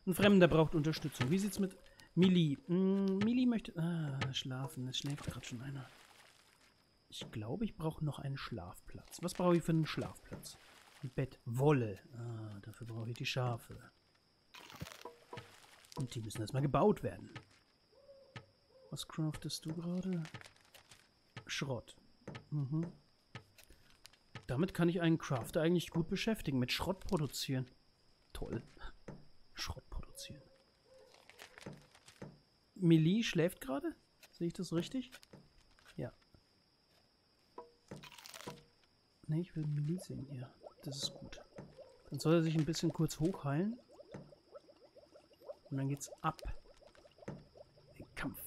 Ein Fremder braucht Unterstützung. Wie sieht's mit Millie? Millie möchte... schlafen. Es schläft gerade schon einer. Ich glaube, ich brauche noch einen Schlafplatz. Was brauche ich für einen Schlafplatz? Ein Bett. Wolle. Dafür brauche ich die Schafe. Und die müssen erstmal gebaut werden. Was craftest du gerade? Schrott. Damit kann ich einen Crafter eigentlich gut beschäftigen. Mit Schrott produzieren. Toll. Schrott produzieren. Millie schläft gerade? Sehe ich das richtig? Ja. Ne, ich will Millie sehen hier. Das ist gut. Dann soll er sich ein bisschen kurz hochheilen. Und dann geht's ab. Den Kampf.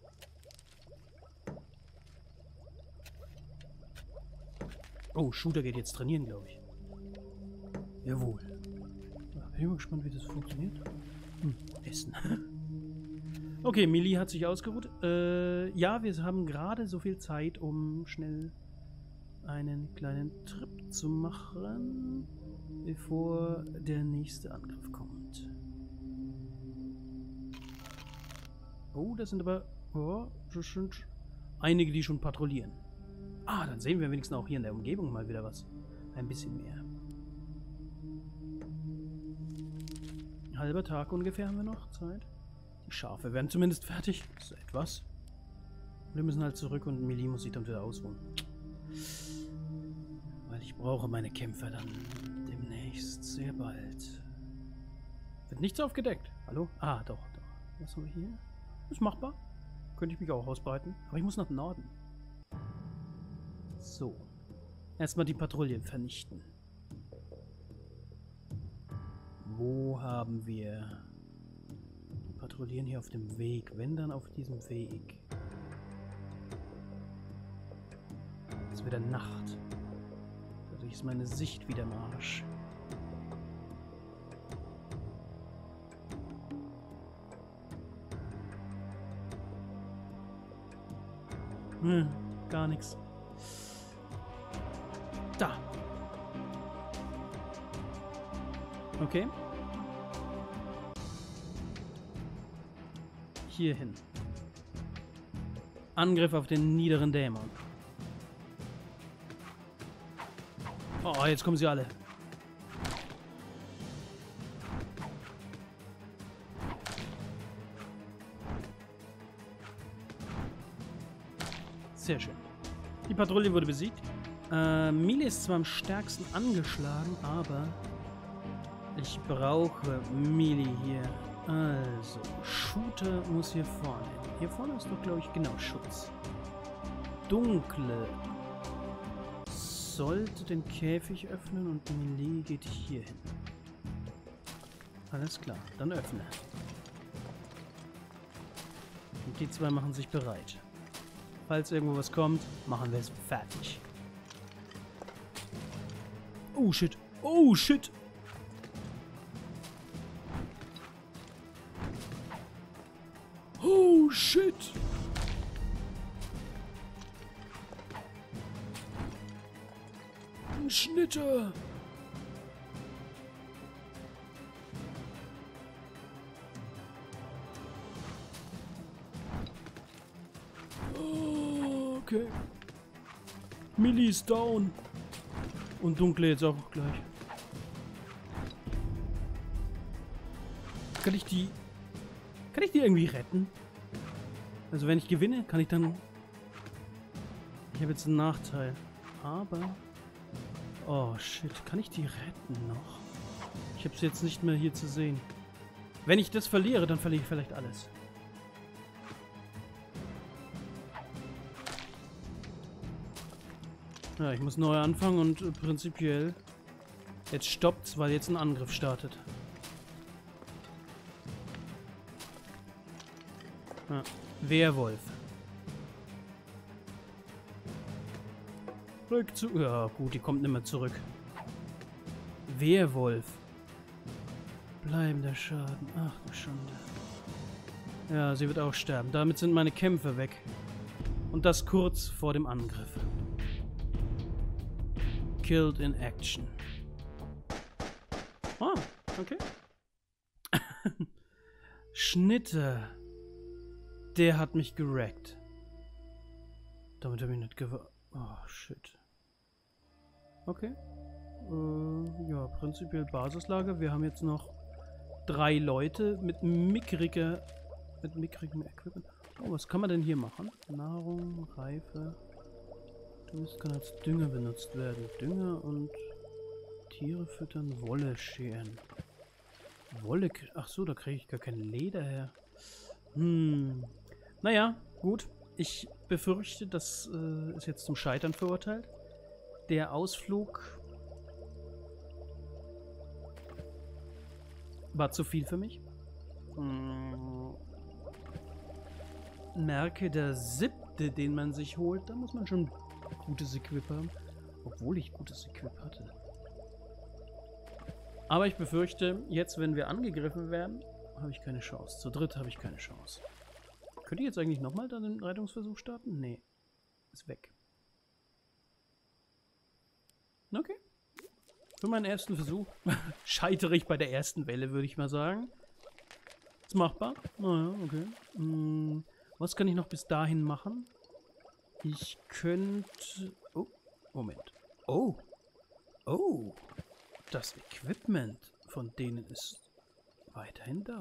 Oh, Shooter geht jetzt trainieren, glaube ich. Jawohl. Bin ich mal gespannt, wie das funktioniert. Essen. Okay, Millie hat sich ausgeruht. Ja, wir haben gerade so viel Zeit, um schnell einen kleinen Trip zu machen, bevor der nächste Angriff kommt. Oh, das sind aber das sind einige, die schon patrouillieren. Dann sehen wir wenigstens auch hier in der Umgebung mal wieder was. Ein bisschen mehr. Halber Tag ungefähr haben wir noch Zeit. Die Schafe werden zumindest fertig. Das ist etwas. Wir müssen halt zurück und Millie muss sich dann wieder ausruhen. Weil ich brauche meine Kämpfer dann demnächst sehr bald. Wird nichts aufgedeckt. Hallo? Doch. Was haben wir hier? Ist machbar. Könnte ich mich auch ausbreiten. Aber ich muss nach Norden. So. Erstmal die Patrouillen vernichten. Wo haben wir... Die patrouillieren hier auf dem Weg. Wenn, dann auf diesem Weg. Es ist wieder Nacht. Dadurch ist meine Sicht wieder im Arsch. Gar nichts. Da. Okay. Hierhin. Angriff auf den niederen Dämon. Oh, jetzt kommen sie alle. Sehr schön. Die Patrouille wurde besiegt. Millie ist zwar am stärksten angeschlagen, aber ich brauche Millie hier. Also, Shooter muss hier vorne hin. Hier vorne ist doch, glaube ich, genau Schutz. Dunkle sollte den Käfig öffnen und Millie geht hier hin. Alles klar, dann öffne. Und die zwei machen sich bereit. Falls irgendwo was kommt, machen wir es fertig. Oh shit. Oh shit. Oh shit. Ein Schnitter. Oh, okay. Millie ist down. Und Dunkle jetzt auch gleich. Kann ich die irgendwie retten? Also wenn ich gewinne, kann ich dann... Ich habe jetzt einen Nachteil. Aber... Oh shit, kann ich die retten noch? Ich habe sie jetzt nicht mehr hier zu sehen. Wenn ich das verliere, dann verliere ich vielleicht alles. Ja, ich muss neu anfangen und prinzipiell... Jetzt stoppt's, weil jetzt ein Angriff startet. Ja, Werwolf. Rückzug. Ja, gut, die kommt nicht mehr zurück. Werwolf. Bleibender Schaden. Ach du Schande. Ja, sie wird auch sterben. Damit sind meine Kämpfe weg. Und das kurz vor dem Angriff. Killed in action. Ah, okay. Schnitte. Der hat mich gerackt. Damit habe ich nicht gewartet. Oh, shit. Okay. Ja, prinzipiell Basislager. Wir haben jetzt noch 3 Leute mit mickrigem Equipment. Oh, was kann man denn hier machen? Nahrung, Reife. Das kann als Dünger benutzt werden. Dünger und Tiere füttern, Wolle scheren. Wolle... Ach so, da kriege ich gar kein Leder her. Naja, gut. Ich befürchte, das ist jetzt zum Scheitern verurteilt. Der Ausflug war zu viel für mich. Merke, der 7., den man sich holt, da muss man schon gutes Equip haben. Obwohl ich gutes Equip hatte. Aber ich befürchte, jetzt, wenn wir angegriffen werden, habe ich keine Chance. Zu dritt habe ich keine Chance. Könnte ich jetzt eigentlich nochmal dann den Rettungsversuch starten? Nee. Ist weg. Okay. Für meinen ersten Versuch scheitere ich bei der ersten Welle, würde ich mal sagen. Ist machbar. Naja, okay. Was kann ich noch bis dahin machen? Ich könnte... Oh, Moment. Oh. Oh. Das Equipment von denen ist weiterhin da.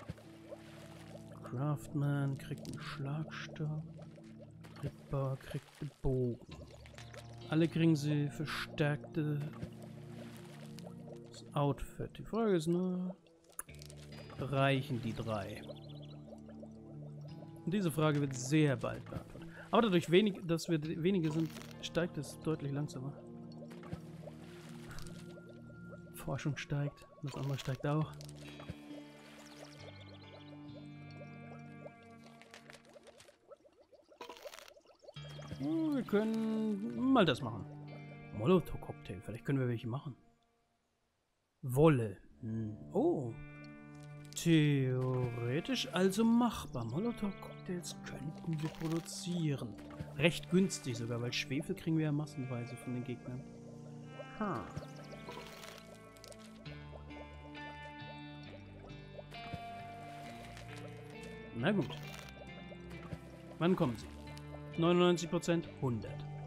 Craftman kriegt einen Schlagstab. Rittbauer kriegt einen Bogen. Alle kriegen sie verstärkte Outfit. Die Frage ist nur, reichen die 3? Und diese Frage wird sehr bald beantwortet. Aber dadurch, dass wir wenige sind, steigt es deutlich langsamer. Forschung steigt, das andere steigt auch. Wir können mal das machen. Molotow-Cocktail, vielleicht können wir welche machen. Wolle. Oh. Theoretisch also machbar. Molotow-Cocktails könnten wir produzieren. Recht günstig sogar, weil Schwefel kriegen wir ja massenweise von den Gegnern. Na gut. Wann kommen sie? 99%, 100.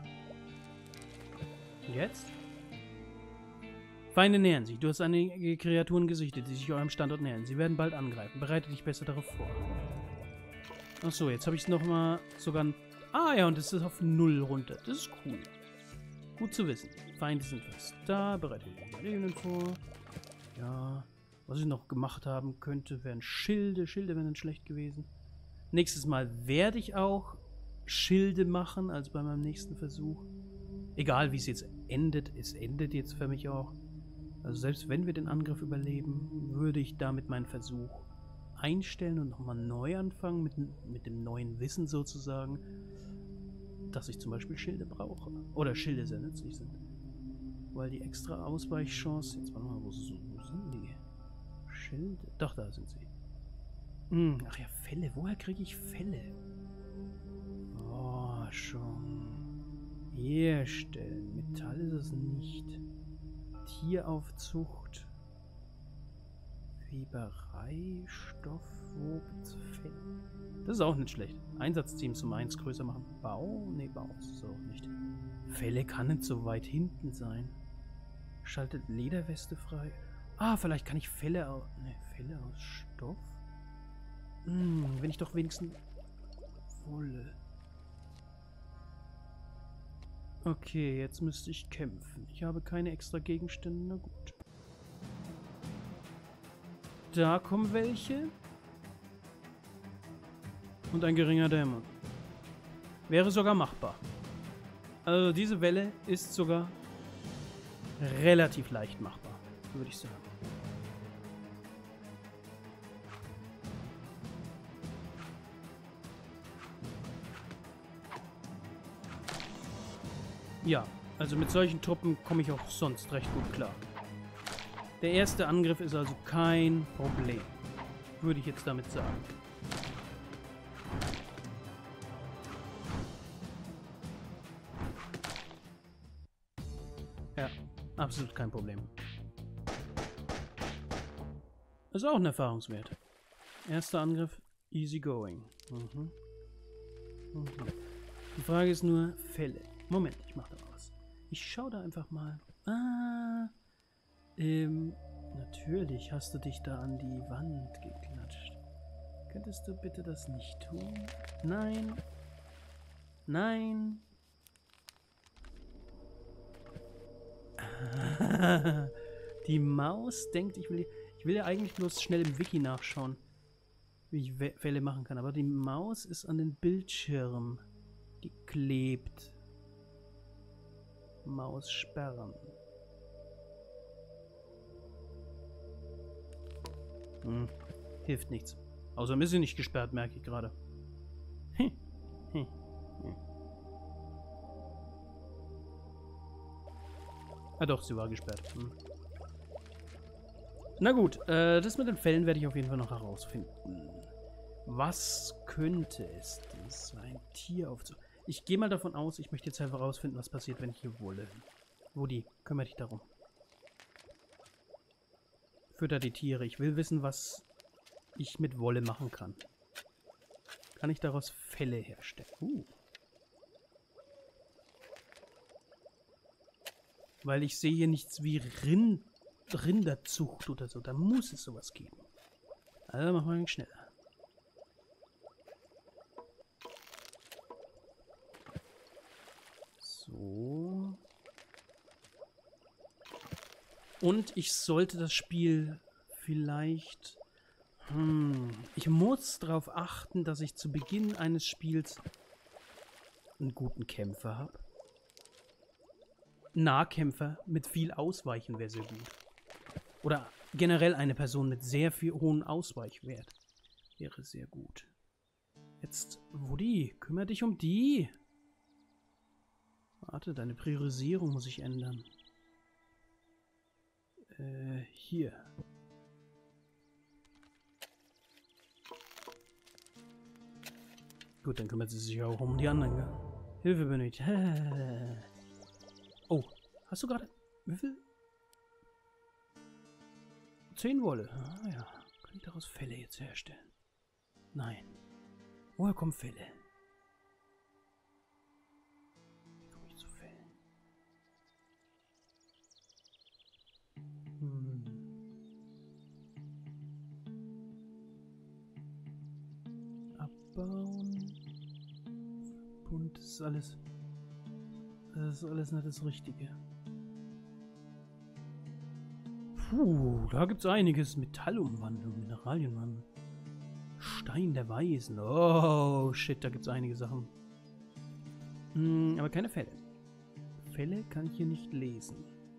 Jetzt? Feinde nähern sich. Du hast einige Kreaturen gesichtet, die sich eurem Standort nähern. Sie werden bald angreifen. Bereite dich besser darauf vor. Achso, jetzt habe ich es nochmal sogar... Ah ja, und es ist auf 0 runter. Das ist cool. Gut zu wissen. Feinde sind fast da. Bereite dich Regeln vor. Ja. Was ich noch gemacht haben könnte, wären Schilde. Schilde wären dann schlecht gewesen. Nächstes Mal werde ich auch Schilde machen, also bei meinem nächsten Versuch. Egal wie es jetzt endet, es endet jetzt für mich auch. Also selbst wenn wir den Angriff überleben, würde ich damit meinen Versuch einstellen und nochmal neu anfangen, mit dem neuen Wissen sozusagen, dass ich zum Beispiel Schilde brauche. Oder Schilde sehr nützlich sind. Weil die extra Ausweichchance... Jetzt warte mal, wo sind die? Schilde? Doch, da sind sie. Ach ja, Felle. Woher kriege ich Felle? Oh, schon. Herstellen. Metall ist es nicht. Tieraufzucht. Weberei. Stoff. Wo gibt's Fell? Das ist auch nicht schlecht. Einsatzteams um 1 größer machen. Bau? Ne, Bau ist es auch nicht. Felle kann nicht so weit hinten sein. Schaltet Lederweste frei. Ah, vielleicht kann ich Felle aus... Ne, Felle aus Stoff? Wenn ich doch wenigstens... Wolle. Okay, jetzt müsste ich kämpfen. Ich habe keine extra Gegenstände, na gut. Da kommen welche. Und ein geringer Dämon. Wäre sogar machbar. Also diese Welle ist sogar relativ leicht machbar, würde ich sagen. Ja, also mit solchen Truppen komme ich auch sonst recht gut klar. Der erste Angriff ist also kein Problem, würde ich jetzt damit sagen. Ja, absolut kein Problem. Ist auch ein Erfahrungswert. Erster Angriff, easy going. Mhm. Mhm. Die Frage ist nur, Fälle. Moment, ich mach da was. Ich schau da einfach mal. Natürlich hast du dich da an die Wand geklatscht. Könntest du bitte das nicht tun? Nein. Nein. Die Maus denkt, ich will ja eigentlich bloß schnell im Wiki nachschauen, wie ich Fälle machen kann. Aber die Maus ist an den Bildschirm geklebt. Maus sperren. Hilft nichts. Außerdem ist sie nicht gesperrt, merke ich gerade. Ah doch, sie war gesperrt. Na gut, das mit den Fällen werde ich auf jeden Fall noch herausfinden. Was könnte es denn sein? Tier aufzu... Ich gehe mal davon aus, ich möchte jetzt einfach herausfinden, was passiert, wenn ich hier Wolle... Woody, kümmere dich darum. Fütter die Tiere. Ich will wissen, was ich mit Wolle machen kann. Kann ich daraus Felle herstellen? Weil ich sehe hier nichts wie Rinderzucht oder so. Da muss es sowas geben. Also machen wir ein wenig schneller. So. Und ich sollte das Spiel vielleicht... Ich muss darauf achten, dass ich zu Beginn eines Spiels einen guten Kämpfer habe. Nahkämpfer mit viel Ausweichen wäre sehr gut. Oder generell eine Person mit sehr viel hohen Ausweichwert wäre sehr gut. Jetzt, Woody, kümmere dich um die. Warte, deine Priorisierung muss ich ändern. Hier. Gut, dann kümmert sie sich auch um die anderen. Gell? Hilfe benötigt. Oh, hast du gerade... Wie viel? 10 Wolle. Ah ja. Kann ich daraus Felle jetzt herstellen? Nein. Woher kommen Felle? Wie komme ich zu Fellen? Abbauen. Bunt ist alles... Das ist alles nicht das Richtige. Puh, da gibt's einiges. Metallumwandlung, Mineralienwandlung. Stein der Weisen. Oh, shit, da gibt's einige Sachen. Aber keine Fälle. Fälle kann ich hier nicht lesen.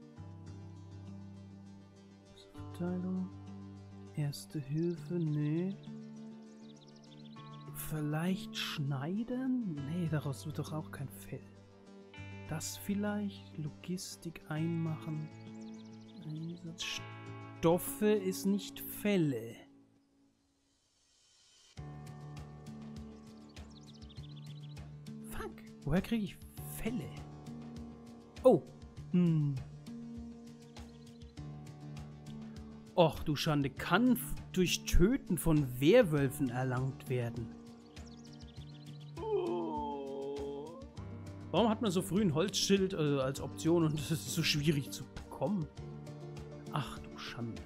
Verteilung. Erste Hilfe, nee. Vielleicht schneiden? Nee, daraus wird doch auch kein Fell. Das vielleicht? Logistik einmachen. Einsatzstoffe ist nicht Fälle. Fuck. Woher kriege ich Fälle? Oh. Och, du Schande. Kann durch Töten von Werwölfen erlangt werden. Warum hat man so früh ein Holzschild als Option und es ist so schwierig zu bekommen? Ach du Schande.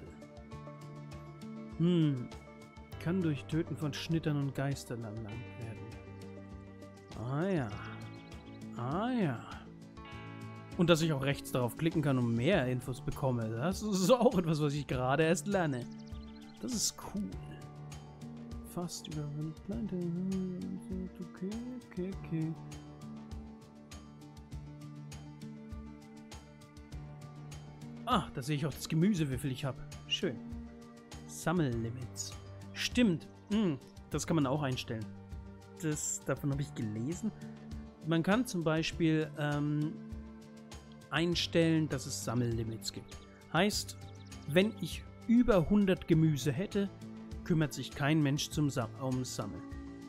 Kann durch Töten von Schnittern und Geistern erlangt werden. Ah ja. Ah ja. Und dass ich auch rechts darauf klicken kann und mehr Infos bekomme. Das ist auch etwas, was ich gerade erst lerne. Das ist cool. Fast überwind. Okay. Ah, da sehe ich auch das Gemüse, wie viel ich habe. Schön. Sammellimits. Stimmt. Das kann man auch einstellen. Davon habe ich gelesen. Man kann zum Beispiel einstellen, dass es Sammellimits gibt. Heißt, wenn ich über 100 Gemüse hätte, kümmert sich kein Mensch ums Sammeln.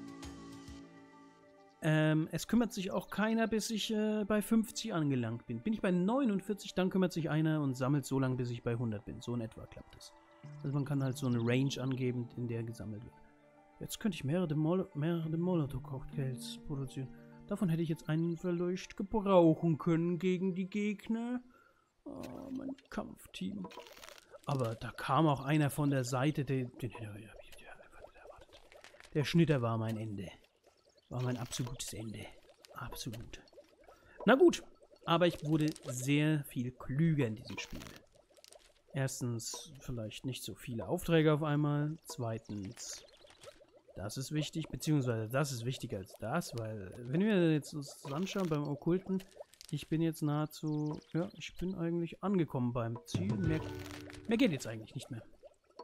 Es kümmert sich auch keiner, bis ich bei 50 angelangt bin. Bin ich bei 49, dann kümmert sich einer und sammelt so lange, bis ich bei 100 bin. So in etwa klappt es. Also man kann halt so eine Range angeben, in der gesammelt wird. Jetzt könnte ich mehrere Molotov-Cocktails produzieren. Davon hätte ich jetzt einen vielleicht gebrauchen können gegen die Gegner. Oh, mein Kampfteam. Aber da kam auch einer von der Seite, den hätte ich einfach nicht erwartet. Der Schnitter war mein Ende. War mein absolutes Ende. Absolut. Na gut, aber ich wurde sehr viel klüger in diesem Spiel. Erstens, vielleicht nicht so viele Aufträge auf einmal. Zweitens, das ist wichtig, beziehungsweise das ist wichtiger als das, weil, wenn wir jetzt uns anschauen beim Okkulten, ich bin jetzt nahezu, ja, ich bin eigentlich angekommen beim Ziel. Mehr geht jetzt eigentlich nicht mehr.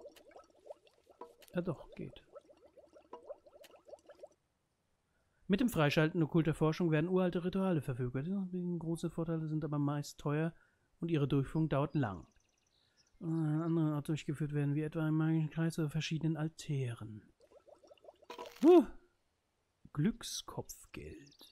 Ja doch, geht. Mit dem Freischalten okkulter Forschung werden uralte Rituale verfügbar. Die große Vorteile sind aber meist teuer und ihre Durchführung dauert lang. Andere Art durchgeführt werden, wie etwa im magischen Kreis oder verschiedenen Altären. Glückskopfgeld.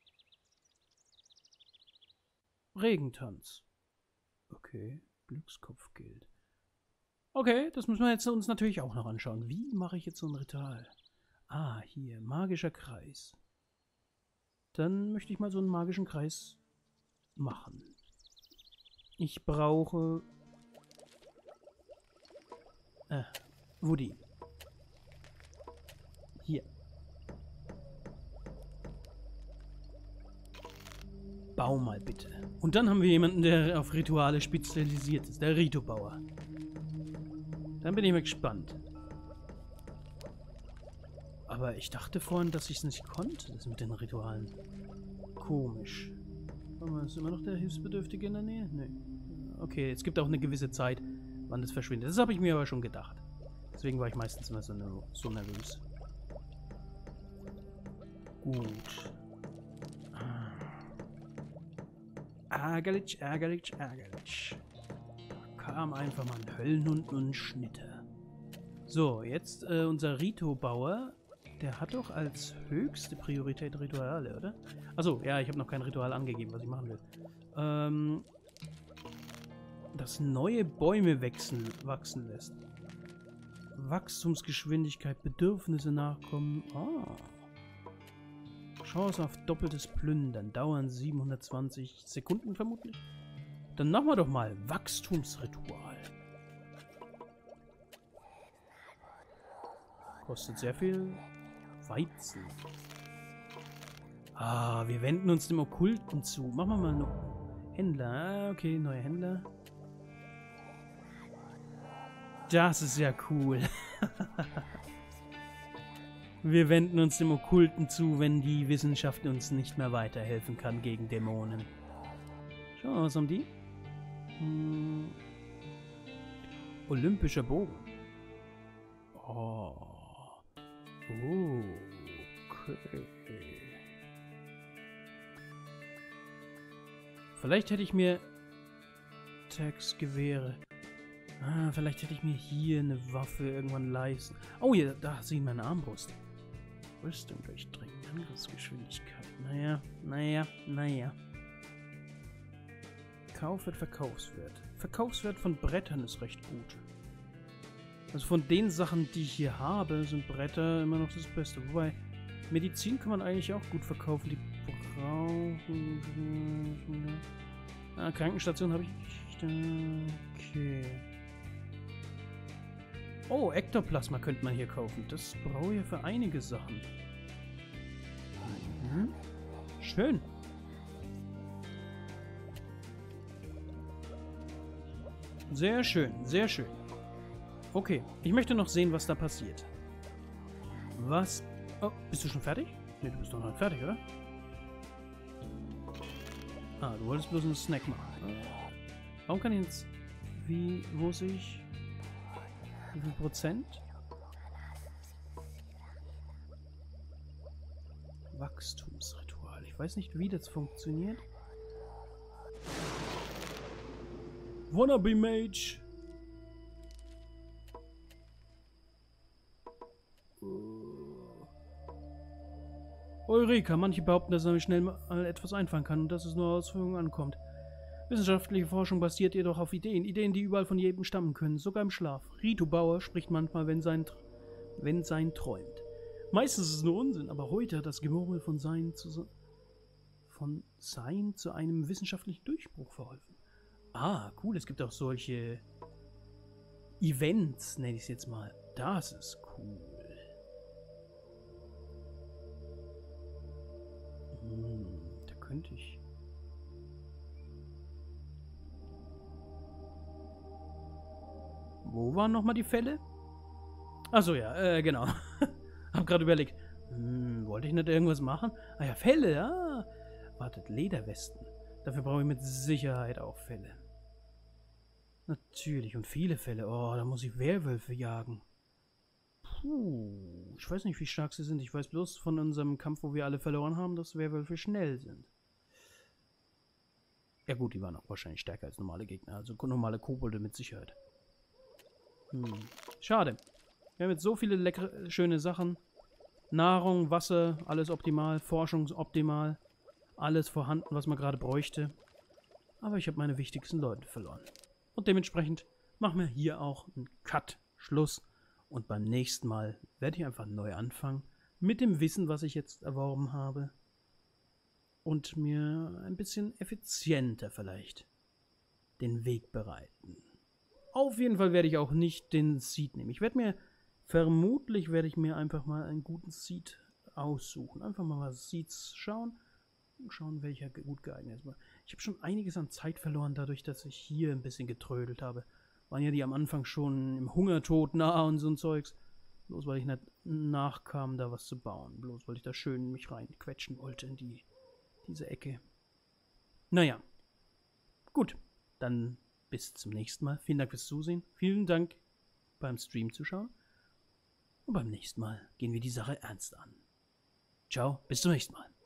Regentanz. Okay, Glückskopfgeld. Okay, das müssen wir jetzt uns natürlich auch noch anschauen. Wie mache ich jetzt so ein Ritual? Ah, hier, magischer Kreis. Dann möchte ich mal so einen magischen Kreis machen. Ich brauche... Woody. Hier. Bau mal bitte. Und dann haben wir jemanden, der auf Rituale spezialisiert ist. Der Rito-Bauer. Dann bin ich mal gespannt. Aber ich dachte vorhin, dass ich es nicht konnte, das mit den Ritualen. Komisch. Warte mal, ist immer noch der Hilfsbedürftige in der Nähe? Nee. Okay, es gibt auch eine gewisse Zeit, wann das verschwindet. Das habe ich mir aber schon gedacht. Deswegen war ich meistens immer so nervös. Gut. Ärgerlich, ärgerlich, ärgerlich. Da kam einfach mal ein Höllenhund und ein Schnitter. So, jetzt unser Rito-Bauer. Der hat doch als höchste Priorität Rituale, oder? Achso, ja, ich habe noch kein Ritual angegeben, was ich machen will. Das neue Bäume wachsen lässt. Wachstumsgeschwindigkeit, Bedürfnisse nachkommen. Ah. Chance auf doppeltes Plündern. Dauern 720 Sekunden vermutlich. Dann machen wir doch mal Wachstumsritual. Kostet sehr viel Weizen. Ah, wir wenden uns dem Okkulten zu. Machen wir mal einen Händler. Ah, okay, neuer Händler. Das ist ja cool. Wir wenden uns dem Okkulten zu, wenn die Wissenschaft uns nicht mehr weiterhelfen kann gegen Dämonen. Schauen wir mal, was haben die? Olympischer Bogen. Oh. Okay. Vielleicht hätte ich mir Gewehre. Ah, vielleicht hätte ich mir hier eine Waffe irgendwann leisten. Oh, ja, da sehen wir eine Armbrust. Rüstung durchdringen, Angriffsgeschwindigkeit. Naja. Kaufwert, Verkaufswert. Verkaufswert von Brettern ist recht gut. Also von den Sachen, die ich hier habe, sind Bretter immer noch das Beste. Wobei, Medizin kann man eigentlich auch gut verkaufen. Die brauchen... Ah, Krankenstation habe ich nicht. Okay. Oh, Ektoplasma könnte man hier kaufen. Das brauche ich für einige Sachen. Mhm. Schön. Sehr schön, sehr schön. Okay, ich möchte noch sehen, was da passiert. Was? Oh, bist du schon fertig? Ne, du bist doch noch nicht fertig, oder? Ah, du wolltest bloß einen Snack machen. Warum kann ich jetzt... Wo sehe ich... Wie viel Prozent? Wachstumsritual. Ich weiß nicht, wie das funktioniert. Wannabe Mage. Eureka, manche behaupten, dass er schnell mal etwas einfangen kann und dass es nur Ausführungen ankommt. Wissenschaftliche Forschung basiert jedoch auf Ideen. Ideen, die überall von jedem stammen können, sogar im Schlaf. Ritu Bauer spricht manchmal, wenn sein träumt. Meistens ist es nur Unsinn, aber heute hat das Gemurmel von Sein zu einem wissenschaftlichen Durchbruch verholfen. Ah, cool, es gibt auch solche Events, nenne ich es jetzt mal. Das ist cool. Da könnte ich... Wo waren nochmal die Fälle? Achso, ja, genau. Hab gerade überlegt. Wollte ich nicht irgendwas machen? Ah ja, Fälle, ja. Wartet, Lederwesten. Dafür brauche ich mit Sicherheit auch Fälle. Natürlich, und viele Fälle. Oh, da muss ich Werwölfe jagen. Puh, ich weiß nicht, wie stark sie sind. Ich weiß bloß von unserem Kampf, wo wir alle verloren haben, dass Werwölfe schnell sind. Ja gut, die waren auch wahrscheinlich stärker als normale Gegner. Also normale Kobolde mit Sicherheit. Schade. Wir haben jetzt so viele leckere, schöne Sachen. Nahrung, Wasser, alles optimal. Forschung optimal. Alles vorhanden, was man gerade bräuchte. Aber ich habe meine wichtigsten Leute verloren. Und dementsprechend machen wir hier auch einen Cut, Schluss. Und beim nächsten Mal werde ich einfach neu anfangen. Mit dem Wissen, was ich jetzt erworben habe. Und mir ein bisschen effizienter vielleicht den Weg bereiten. Auf jeden Fall werde ich auch nicht den Seed nehmen. Vermutlich werde ich mir einfach mal einen guten Seed aussuchen. Einfach mal was Seeds schauen. Und schauen, welcher gut geeignet ist. Ich habe schon einiges an Zeit verloren, dadurch, dass ich hier ein bisschen getrödelt habe. Waren ja die am Anfang schon im Hungertod nahe und so ein Zeugs. Bloß weil ich nicht nachkam, da was zu bauen. Bloß weil ich da schön mich reinquetschen wollte in diese Ecke. Naja. Gut. Dann bis zum nächsten Mal. Vielen Dank fürs Zusehen. Vielen Dank beim Stream zuschauen. Und beim nächsten Mal gehen wir die Sache ernst an. Ciao, bis zum nächsten Mal.